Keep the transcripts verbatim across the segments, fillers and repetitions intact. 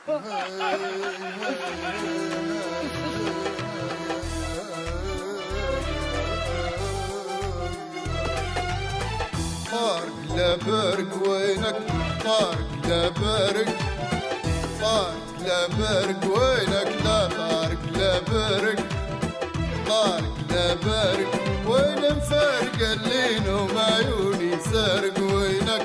طارق لا برق وينك طارق لا برق طارق لا برق وينك لا طارق لا برق طارق لا برق وين مفارق اللين وما عيوني سارق وينك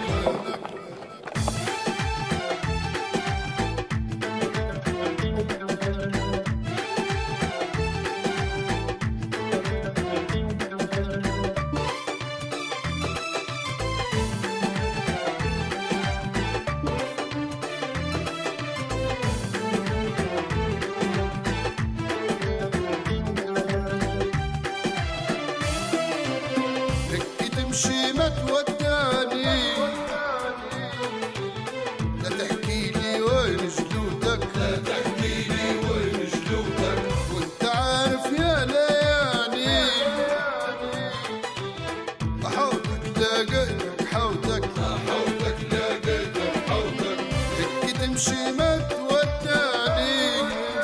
تمشي ما تودعني لا تحكي لي وين جلودك لا تحكي لي وين جلودك وانت عارف يا ليالي حوتك لاقيتك حوتك حوتك لاقيتك حوتك تحكي تمشي ما تودعني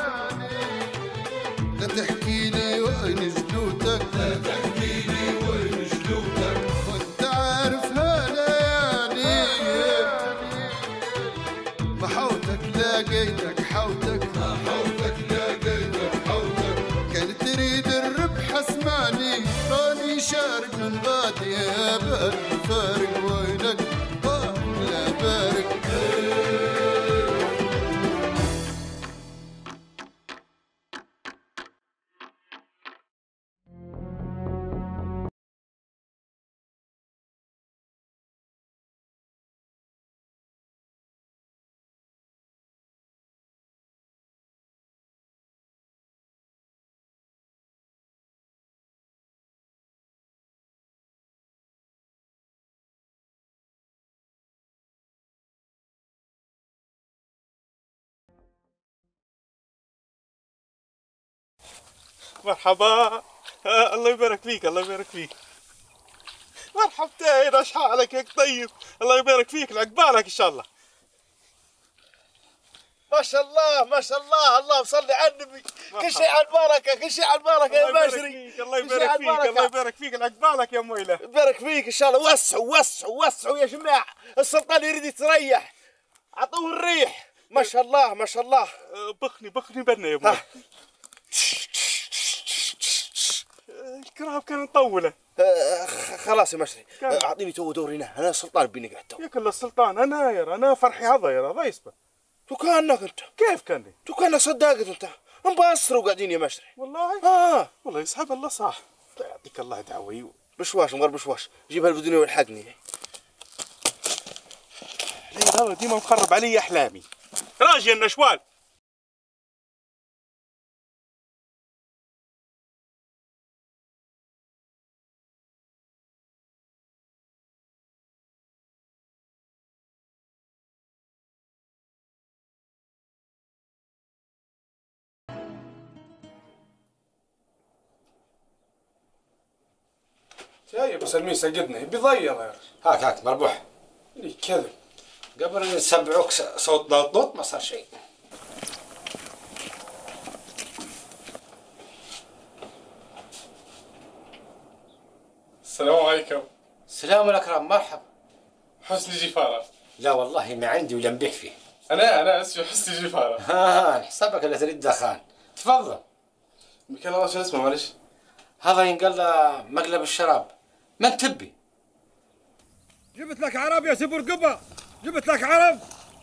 لا تحكي لي وين جلودك لا تحكي لي وين جلودك وانت عارفها ليالي محوتك لاقيتك حوتك حوتك لاقيتك حوتك كان تريد الربح اسمعني راني شارك من غادي يا بارك فارق وينك لا بارك مرحبا. آه الله يبارك فيك الله يبارك فيك. مرحبتين ايش حالك هيك طيب؟ الله يبارك فيك لعقبالك ان شاء الله. ما شاء الله ما شاء الله اللهم صل على النبي. كل شيء على البركه كل شيء على البركه يا باشري. الله يبارك فيك الله يبارك فيك لعقبالك يا مويله. يبارك فيك ان شاء الله. وسعوا وسعوا وسعوا يا جماعه السلطان يريد يستريح اعطوه الريح. ما شاء الله ما شاء الله. بخني بخني بنا يا ابوي. الكراب كان مطوله. آه خلاص يا مشري اعطيني تو دوري هنا انا السلطان بيني قاعد تو. يا كل السلطان انا يا انا فرحي هذا يا هذا يسبه. تو كانك انت كيف كاني؟ تو كانك صدقت انت مبصروا قاعدين يا مشري. والله؟ اه والله يسحب الله صح. يعطيك الله دعوي. بشواش مغرب بشواش جيب هالبدوني والحقني. لا هذا ديما مخرب علي احلامي. راجي النشوال. يا ابو سلمين سجدنا بيضيع يا رجل. هاك هاك مربوح. لي كذب قبل ان نسبعوك صوت ضوط ضوط ما صار شيء. السلام عليكم. السلام الاكرام مرحبا. حسني جفاره. لا والله ما عندي ولا نبيع فيه. انا انا اسمي حسني جفاره. ها حسابك اللي تريد دخان. تفضل. مكان الله شو اسمه معلش؟ هذا ينقل له مقلب الشراب. من تبي؟ جبت لك عرب يا سبور قبا. جبت لك عرب.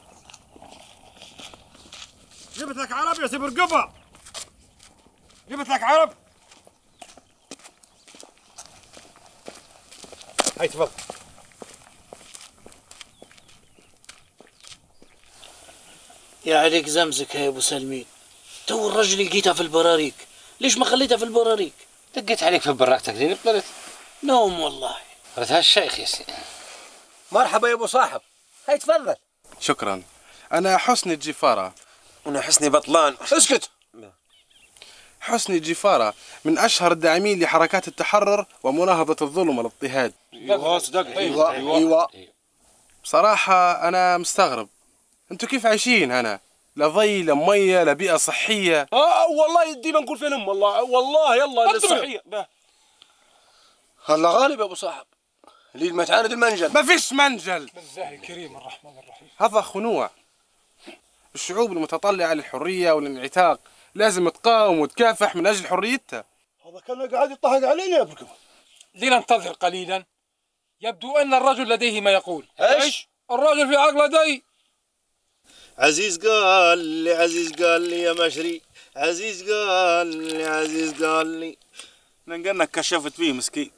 جبت لك عرب يا سبور قبا. جبت لك عرب. هاي تفضل. يا عليك زمزك يا ابو سلمين. تو الرجل لقيتها في البراريك، ليش ما خليتها في البراريك؟ دقيت عليك في براكتك ذي قلت نوم والله. قلت هالشيخ يا سيدي. مرحبا يا ابو صاحب. هاي تفضل. شكرا. انا حسني الجفاره. وانا حسني بطلان. اسكت. حسني الجفاره من اشهر الداعمين لحركات التحرر ومناهضه الظلم والاضطهاد. ايوه صدق. ايوه ايوه. بصراحه انا مستغرب انتوا كيف عايشين هنا لا ضي لا ميه لا بيئه صحيه. اه والله يدينا نقول فين ام والله والله يلا الصحيه. هلا غالب يا ابو صاحب، اللي ما تعاند المنجل. ما فيش منجل. بالله الكريم الرحمن الرحيم. هذا خنوع. الشعوب المتطلعه للحريه والانعتاق لازم تقاوم وتكافح من اجل حريتها. هذا كان قاعد يضحك علينا يا بركب. لننتظر قليلا، يبدو أن الرجل لديه ما يقول. ايش؟ الرجل في عقل لدي. عزيز قال لي عزيز قال لي يا مشري، عزيز قال لي عزيز قال لي لانك كشفت فيه مسكين.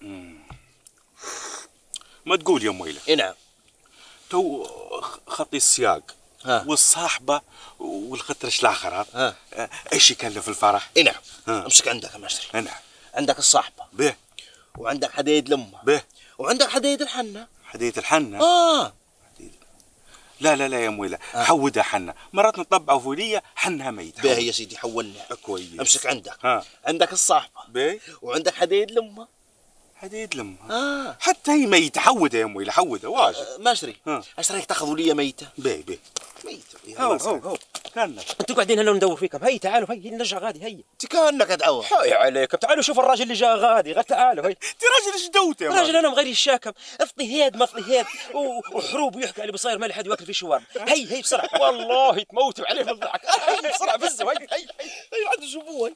ما تقول يا مويلة. اي نعم. تو خطي السياق ها. والصاحبة والخطرش الآخر ها. ايش يكلف الفرح؟ اي نعم. ها. امسك عندك يا مشري. نعم. عندك الصاحبة به وعندك حديد لمة به وعندك حديد الحنة. حديث الحنة. اه لا لا لا يا مويلة، آه. حودها حنة، مرات نطبعوا فولية حنها ميتة. باهي يا سيدي حولنا. كويس. امسك عندك. ها. عندك الصاحبة باهي وعندك حديد لمة. حديد لمها. اه حتى هي ميتة، حودها يا مويلة حودها واجد. آه، مشري. ها. ايش رايك تاخذوا لي ميتة؟ باهي باهي. ميتة. هو هو هو كانك انتوا قاعدين هلا ندور فيكم. هي تعالوا هي نرجع غادي. هي انت كانك ادعوه. هاي عليكم. تعالوا شوفوا الراجل اللي جا غادي. غير تعالوا. هي انت راجل ايش دوت يا راجل انا مغير الشاكم اضطهاد ما اضطهاد وحروب ويحكي على بصاير ما لحد ياكل في شوارع. هي هي بسرعه والله تموتوا عليه من الضحك. هي بسرعه فزوا. هي هي هي عاد شوفوها.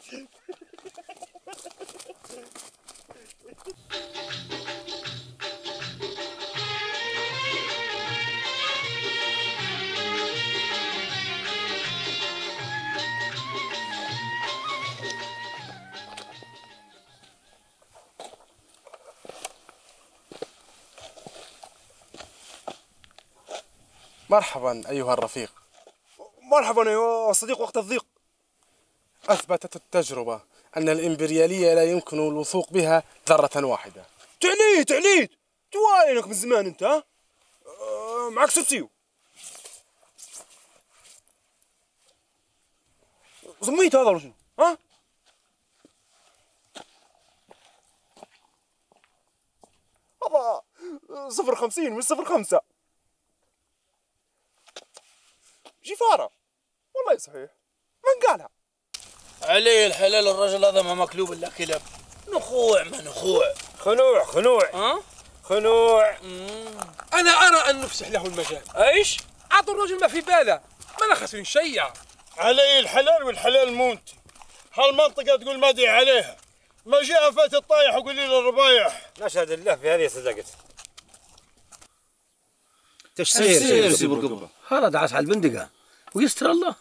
مرحبا ايها الرفيق. مرحبا يا صديق وقت الضيق. اثبتت التجربه ان الامبرياليه لا يمكن الوثوق بها ذره واحده. تعليت تعليت توالينك من زمان انت. ها أه معك سوسيو. زميت هذا ولا شنو؟ ها هذا صفر خمسين مش صفر خمسة. جفارة والله صحيح. من قالها؟ علي الحلال الرجل هذا ما مكلوب الا كلاب. نخوع ما نخوع. خنوع خنوع ها؟ خنوع. أنا أرى أن نفسح له المجال. ايش؟ أعطوا الرجل ما في باله، ما أنا خسرين شيء. علي الحلال والحلال مونت. هالمنطقة تقول ما ادري عليها. ما جاء فات الطايح وقول لي الربايح. نشهد الله في هذه صدقت. تشسير سير سي برقبة. هذا دعس على البندقة ويستر الله.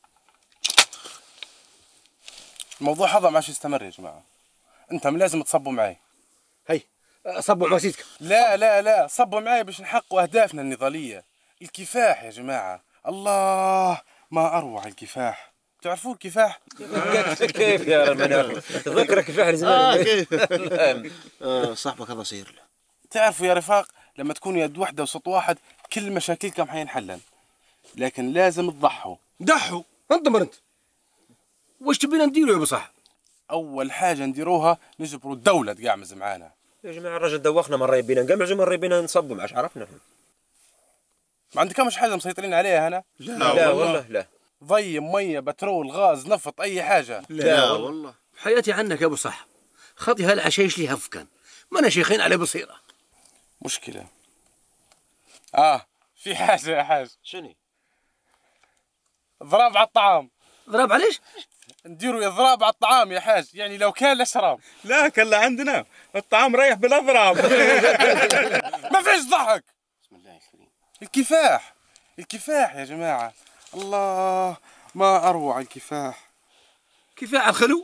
الموضوع هذا ما عادش يستمر يا جماعه. انتم لازم تصبوا معي. هي صبوا بسيطك. لا لا لا صبوا معي باش نحققوا اهدافنا النضاليه. الكفاح يا جماعه، الله ما اروع الكفاح. تعرفوا الكفاح؟ كيف يا رب تذكر كفاح زمان. اه كيف. آه صاحبك هذا صير له. تعرفوا يا رفاق لما تكونوا يد واحده وصوت واحد كل مشاكلكم حينحلن، لكن لازم تضحوا. ضحوا انت مرنت. واش تبينا نديروا يا ابو صاحب؟ اول حاجه نديروها نجبروا الدوله تقعمز معانا. يا جماعه الرجل دوخنا مره يبينا نقمعز ومره يبينا نصبوا معاش عرفنا. ما عندكمش حاجه مسيطرين عليها هنا؟ لا, لا والله لا. ضي ميه بترول غاز نفط اي حاجه؟ لا, لا والله. بحياتي عنك يا ابو صاحب، خطي هالعشايش لي هفكن، ما انا شيخين على بصيره. مشكله. اه في حاجه يا حاج. شنو؟ ضراب على الطعام. ضرب عليش؟ نديروا اضراب على الطعام يا حاج، يعني لو كان لشراب. لا كلا عندنا الطعام رايح بالاضراب. ما فيش ضحك. بسم الله الكريم. الكفاح الكفاح يا جماعه، الله ما اروع الكفاح. كفاح الخلو.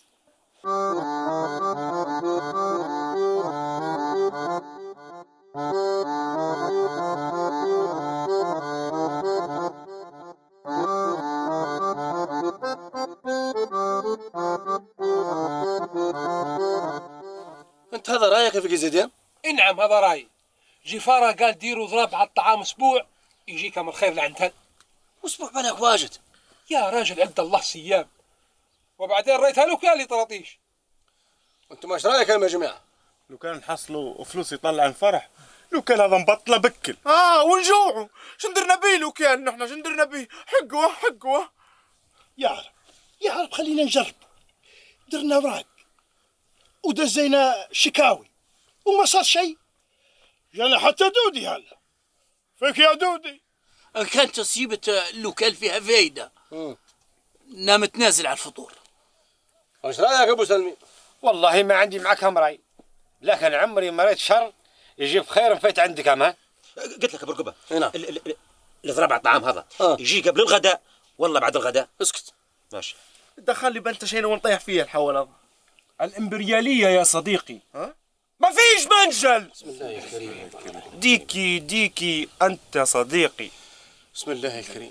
انت هذا رايك في زيدان؟ نعم هذا رايي. جفارة قال ديروا ضراب على الطعام اسبوع يجيكم الخير لعندهن. اسبوع بالك واجد يا راجل عند الله صيام. وبعدين ريتها له كالي طراطيش. انتم ايش رايك يا جماعه؟ لو كان نحصلوا فلوس يطلع الفرح لو كان هذا مبطله بكل. اه ونجوعوا، شندرنا بيه لو كان نحن شندرنا بيه؟ حقوه حقوه. يا عرب يا عرب خلينا نجرب. درنا اوراق ودزينا شكاوي وما صار شيء. جانا حتى دودي هلا. فيك يا دودي؟ ان كان تصيبة اللوكال فيها فايدة نام تنازل على الفطور. وش رايك ابو سلمي؟ والله ما عندي معك هم راي، لكن عمري ما رأيت شر يجيب خير فايت عندك امان. قلت لك برقبه نعم. الاضراب على الطعام هذا آه. يجي قبل الغداء والله بعد الغداء. اسكت. ماشي. دخل لي بنتشين ونطيح فيها الحول هذا. الإمبريالية يا صديقي. ها؟ ما فيش منجل. بسم الله يا كريم. ديكي ديكي أنت صديقي. بسم الله الكريم.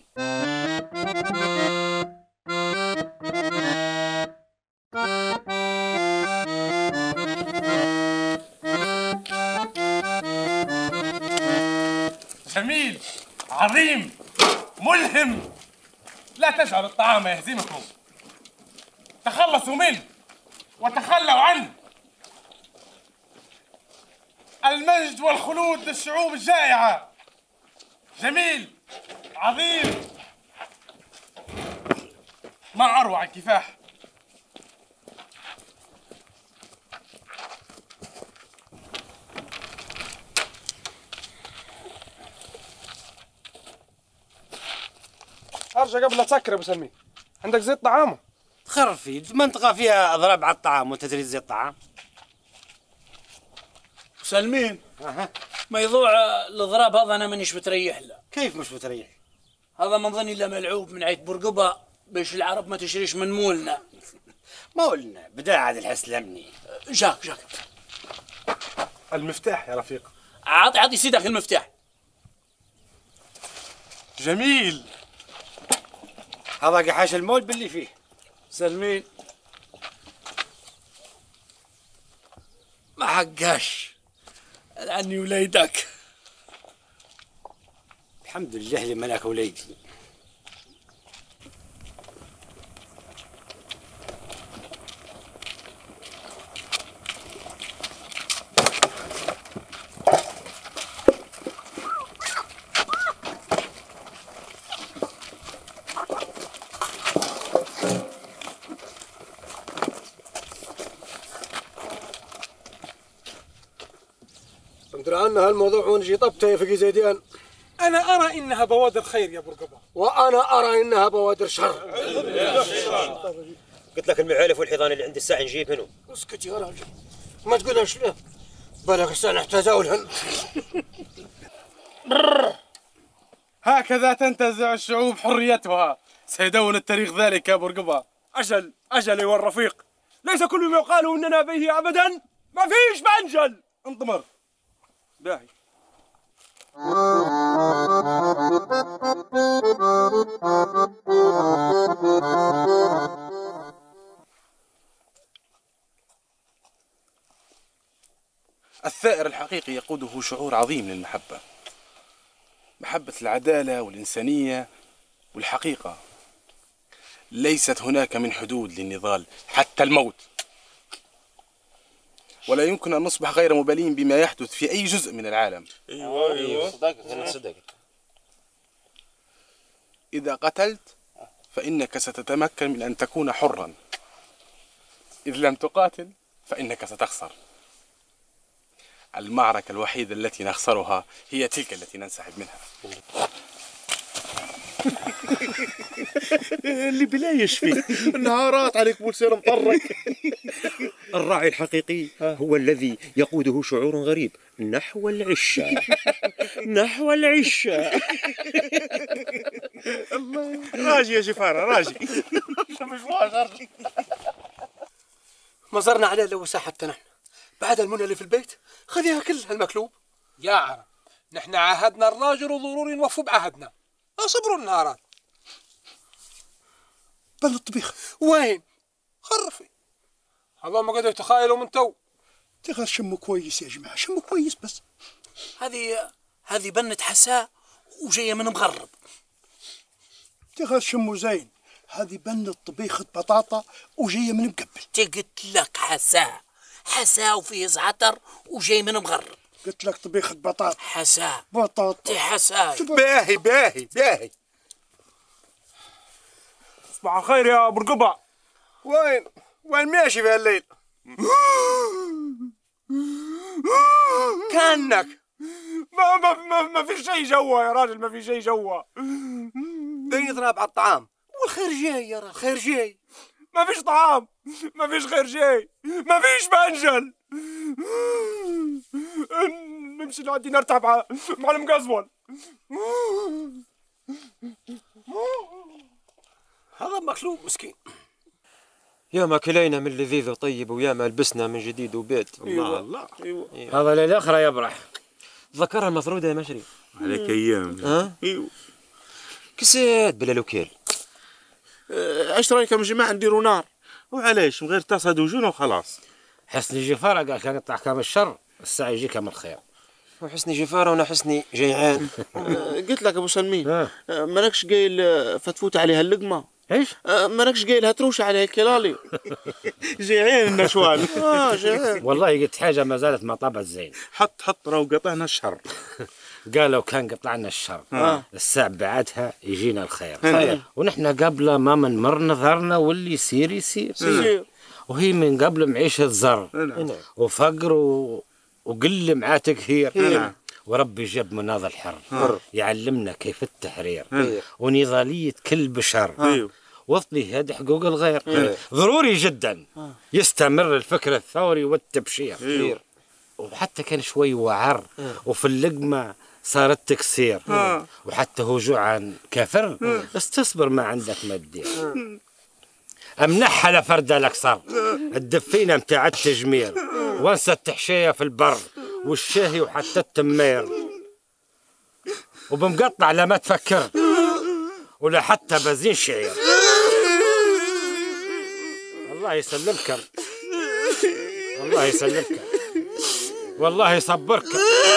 جميل، عظيم، ملهم. لا تجعلوا الطعام يهزمكم. تخلصوا منه وتخلوا عنه. المجد والخلود للشعوب الجائعة. جميل، عظيم، ما أروع الكفاح. ارجع قبل لا تسكر يا ابو سلمي. عندك زيت طعام؟ تخرفي منطقة فيها اضراب على الطعام وتدريس زي الطعام. سلمين اها ما يضوع الاضراب هذا انا مانيش متريح له. كيف مش متريح؟ هذا من ظني الا ملعوب من عيد برقبه باش العرب ما تشريش من مولنا. مولنا بدا عاد الحس الامني. جاك جاك المفتاح يا رفيق. عطي عطي سيدك المفتاح. جميل. هذا قحاش المول باللي فيه. سلمين ما حقاش عني وليدك. الحمد لله اللي ملاك وليدي. ندري عنها هالموضوع ونجي طبته يا فقي زيدان. انا ارى انها بوادر خير يا برقبه. وانا ارى انها بوادر شر. قلت لك المعالف والحيضان اللي عند الساعه نجيب منه. اسكت يا راجل، ما تقولهاش له. بالك السنة تزاولهن. هكذا تنتزع الشعوب حريتها. سيدون التاريخ ذلك يا برقبة. أجل أجل أيها الرفيق، ليس كل ما يقال إننا به أبدا. ما فيش منجل. انضمر. باهي. الثائر الحقيقي يقوده شعور عظيم للمحبة، محبة العدالة والإنسانية والحقيقة. ليست هناك من حدود للنضال حتى الموت، ولا يمكن أن نصبح غير مبالين بما يحدث في أي جزء من العالم. ايوه ايوه صدقت انا صدقت. إذا قتلت فإنك ستتمكن من أن تكون حرا، إذ لم تقاتل فإنك ستخسر. المعركة الوحيدة التي نخسرها هي تلك التي ننسحب منها. اللي بلا يشفي النهارات عليك بولسير مطرق. الراعي الحقيقي هو الذي يقوده شعور غريب نحو العشاء. نحو العشاء. راجي يا جفارة راجي. ما زرنا عليه لو ساحة نحن بعد المنى اللي في البيت خذيها كلها المكلوب. يا عرب نحن عاهدنا الراجل وضروري نوفوا بعهدنا. اصبروا النهارات. بل الطبيخ وين؟ خرفي. اللهم قدروا تخيلوا من تو. تغير شمه كويس يا جماعة، شمه كويس بس. هذه هذه بنة حساء وجاية من مغرب. تغير شمه زين، هذه بنة طبيخة بطاطا وجاية من مقبل. تقلت لك حساء، حساء وفيه زعتر وجاي من مغرب. قلت لك طبيخة بطاط حساء بطاط تي حساء. باهي باهي باهي. صباح الخير يا ابو رقبة. وين وين ماشي في هالليل؟ كانك ما ما ما, ما في شيء جوا يا راجل، ما في شيء جوا. دني ضرب على الطعام والخير جاي يا راجل، خير جاي. ما فيش طعام، ما فيش خير جاي، ما فيش منجل. نمشي نعدي نرتاح مع مع المقزول. هذا مخلوق مسكين. يا ما كلينا من لذيذ وطيب، ويا ما لبسنا من جديد وبيت. الله الله. أيوة. هذا ليلة أخرى يبرح. ذكرها المفروضة يا مشري. عليك ايام. ها؟ ايوه. كسيت بلا لوكيل. ايش رايكم يا جماعه نديروا نار؟ وعلاش من غير تصد وجونا وخلاص. حسني جفارة قال كان يطلع كام الشر الساعة يجيك من الخير. وحسني جفارة وانا حسني جيعان. قلت لك ابو سلمين مالكش قايل فتفوت عليها اللقمه؟ ايش؟ مالكش قايل هتروش عليها الكلالي. جيعان النشوان. اه جيعان والله قلت حاجة ما زالت ما طابت زين. حط حط راهو قطعنا الشر. قالوا كان قطعنا الشر آه. الساعة بعدها يجينا الخير. خير. ونحن قبل ما من مر نظرنا واللي يصير يصير. يصير. وهي من قبل معيشة زر وفقر و... وقل معاه تكهير. وربي جاب من هذا الحر يعلمنا كيف التحرير ونضالية كل بشر وفضي هذه حقوق الغير. ضروري جدا يستمر الفكر الثوري والتبشير. وحتى كان شوي وعر وفي اللقمة صارت تكسير. وحتى هو جوعان كافر استصبر ما عندك ما تدير. امنحها لفردة الاكثر الدفينة متاع التجمير وانسى التحشية في البر والشاهي وحتى التمير. وبمقطع لا ما تفكر ولا حتى بنزين شعير. الله يسلمك، الله يسلمك، والله يصبرك.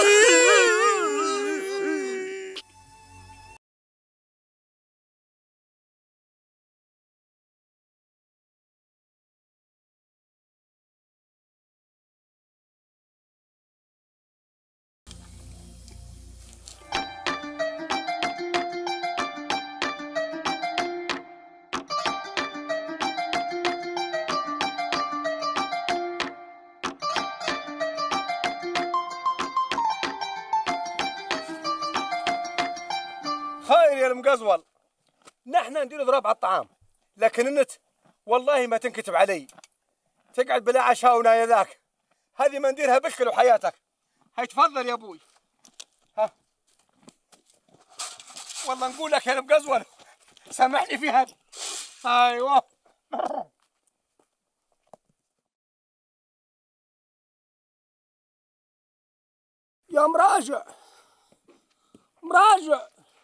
خير يا المقزول، نحن ندير ضرب على الطعام، لكن انت والله ما تنكتب علي. تقعد بلا عشاء يا ذاك، هذه ما نديرها بشكل وحياتك. هاي تفضل يا ابوي. ها والله نقول لك يا المقزول سامحني في هذا. ايوه يا مراجع مراجع.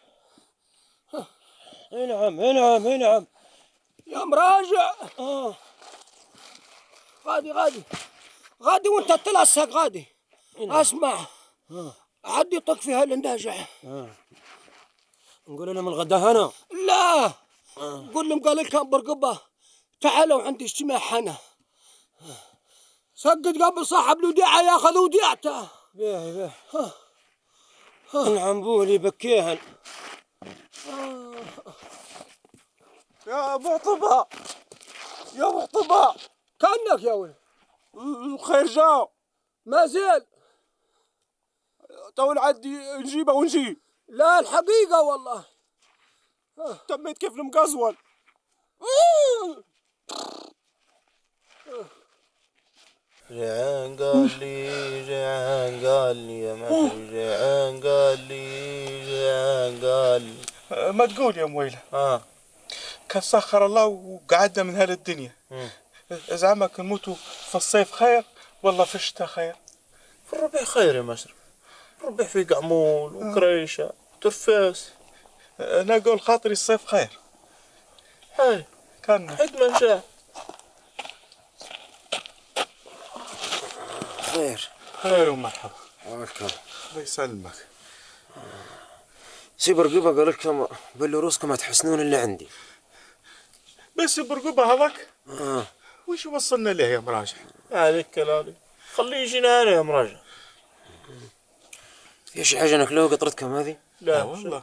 اي نعم اي نعم اي نعم يا مراجع. اه غادي غادي غادي وانت تلصق غادي. اسمع عدي طق في هالناجع. آه. نقول لهم الغدا هنا. لا آه. قول لهم قال لك برقبه تعالوا عندي اجتماع هنا. سقط قبل صاحب الوديعه ياخذ وديعته. باهي باهي. العنبولي بكيهن. يا ابو عطبه يا ابو عطبه كانك يا ولد. الخير جاء ما زال. تو نعدي نجيبه ونجي. لا الحقيقه والله تميت كيف المقزول. جيعان قال لي جيعان قال لي يا ماشي جيعان قال لي جيعان قال لي. ما تقول يا مويلة. اه كان سخر الله وقعدنا من هالدنيا. زعمك نموتوا في الصيف خير ولا في الشتاء خير؟ في الربيع خير يا مشرف. الربيع فيه قعمول وكريشة وترفاس. انا اقول خاطري الصيف خير. هاي كان حد ما شاء. خير خير ومرحبا. الله يسلمك. سي برقبة قال لكم بلوروسكم ما تحسنون اللي عندي. بس برقبة هذاك؟ اه وش وصلنا له يا مراجع؟ عليك كلامي خليه يجينا انا يا مراجع. في شي حاجة ناكلوها قطرتكم هذه؟ لا والله.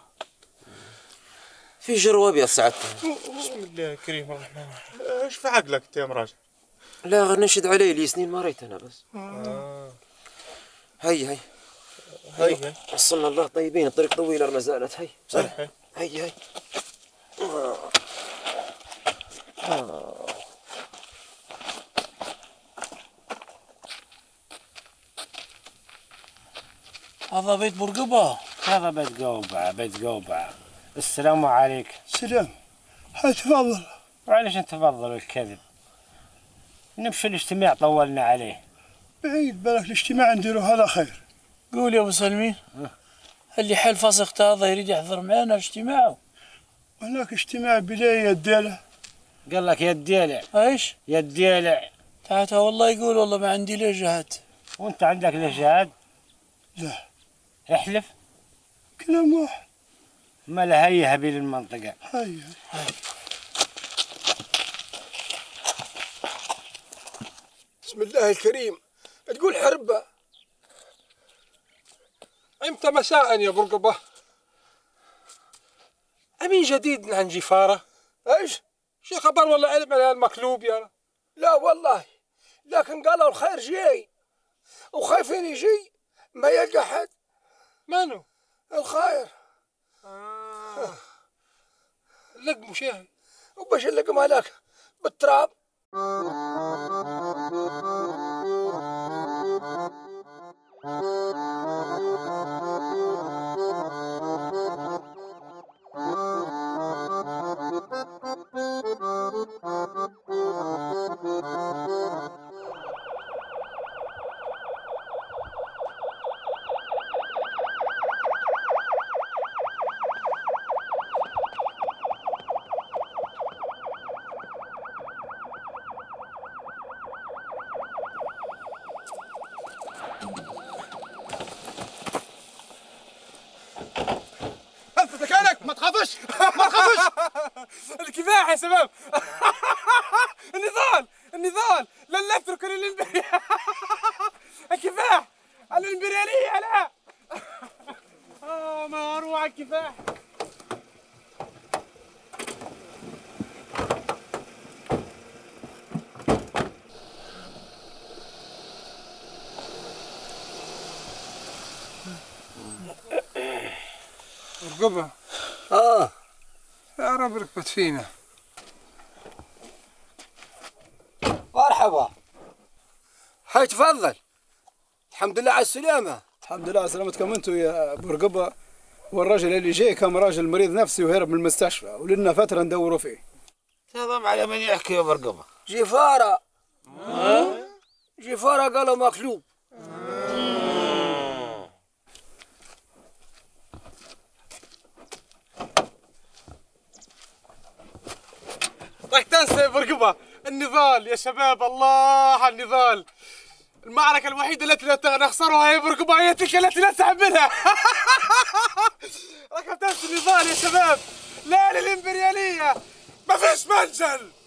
في جروب يا سعادتك. بسم الله الكريم الرحمن الرحيم. ايش في عقلك انت يا مراجع؟ لا غير نشد علي لي سنين ما ريت انا بس. آه. هي هي هي هي وصلنا الله طيبين، الطريق طويلة ما زالت. هي صح. هي هي هي آه. آه. هذا بيت برقبة. هذا بيت قوبعة بيت قوبعة. السلام عليكم. سلام. هاي تفضل. وعليش نتفضلوا الكذب؟ نمشي الاجتماع طولنا عليه. بعيد بالك الاجتماع نديرو هذا خير. قول يا ابو سلمين، اللي حل فسخت هذا يريد يحضر معنا اجتماع. هناك اجتماع بداية الديلة. قال لك يا الديلع. ايش؟ يا الديلع. تعال والله يقول والله ما عندي له جهد. وانت عندك له جهد؟ لا. احلف. كلام واحد. ما له هي هبيل المنطقة. هي هي. بسم الله الكريم، تقول حربة. امتى مساء يا برقبة؟ أمين جديد عن جفارة؟ ايش؟ شي خبر ولا علم على المقلوب يا؟ لا والله، لكن قالوا الخير جاي وخايفين يجي ما يلقى حد. مانو؟ الخير. آه. اللقم شاهي. وباش اللقم هذاك بالتراب. اثبت مكانك، ما تخافش ما تخافش. الكفاح يا شباب. النضال النضال لن نترك للإمبريالية. الكفاح الإمبريالية. لا آه ما أروع الكفاح. برقبة. آه يا رب ركبت فينا. مرحبا. هاي تفضل. الحمد لله على السلامة. الحمد لله على سلامتكم انتم يا برقبة. والراجل اللي جاي كان راجل مريض نفسي وهرب من المستشفى ولنا فترة ندوروا فيه. تضم على من يحكي يا برقبة؟ جفارة. أه؟ جفارة قالوا مقلوب. راك تنسى يا برقبة النضال يا شباب. الله على النضال. المعركة الوحيدة التي لا نخسرها هي برقبة، هي تلك التي نسحب منها. راك تنسى النضال يا شباب. لا للإمبريالية. ما فيش منجل.